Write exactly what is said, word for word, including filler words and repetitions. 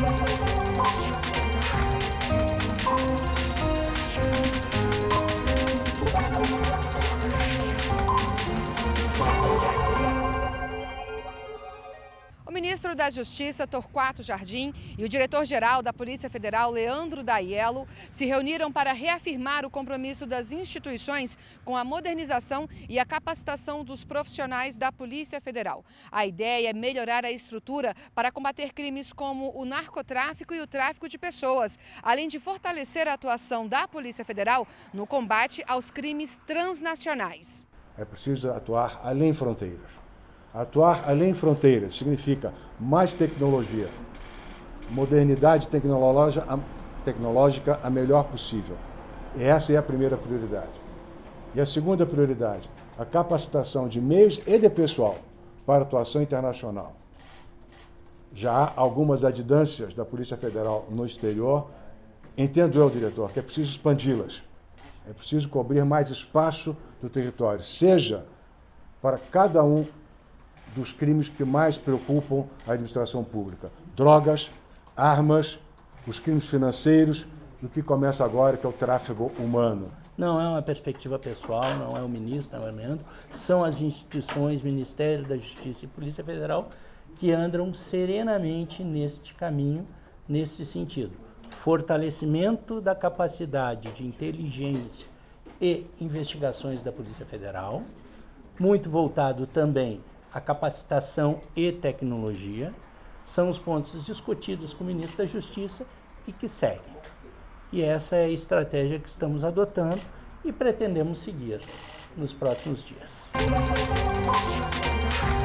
O ministro da Justiça, Torquato Jardim, e o diretor-geral da Polícia Federal, Leandro Daiello, se reuniram para reafirmar o compromisso das instituições com a modernização e a capacitação dos profissionais da Polícia Federal. A ideia é melhorar a estrutura para combater crimes como o narcotráfico e o tráfico de pessoas, além de fortalecer a atuação da Polícia Federal no combate aos crimes transnacionais. É preciso atuar além fronteiras. Atuar além fronteiras significa mais tecnologia, modernidade tecnológica, tecnológica a melhor possível. E essa é a primeira prioridade. E a segunda prioridade, a capacitação de meios e de pessoal para atuação internacional. Já há algumas adjudâncias da Polícia Federal no exterior, entendo eu, diretor, que é preciso expandi-las. É preciso cobrir mais espaço do território, seja para cada um dos crimes que mais preocupam a administração pública. Drogas, armas, os crimes financeiros, do que começa agora, que é o tráfico humano. Não é uma perspectiva pessoal, não é o ministro, não é o Leandro, são as instituições, Ministério da Justiça e Polícia Federal, que andam serenamente neste caminho, nesse sentido. Fortalecimento da capacidade de inteligência e investigações da Polícia Federal, muito voltado também à capacitação e tecnologia, são os pontos discutidos com o ministro da Justiça e que seguem. E essa é a estratégia que estamos adotando e pretendemos seguir nos próximos dias.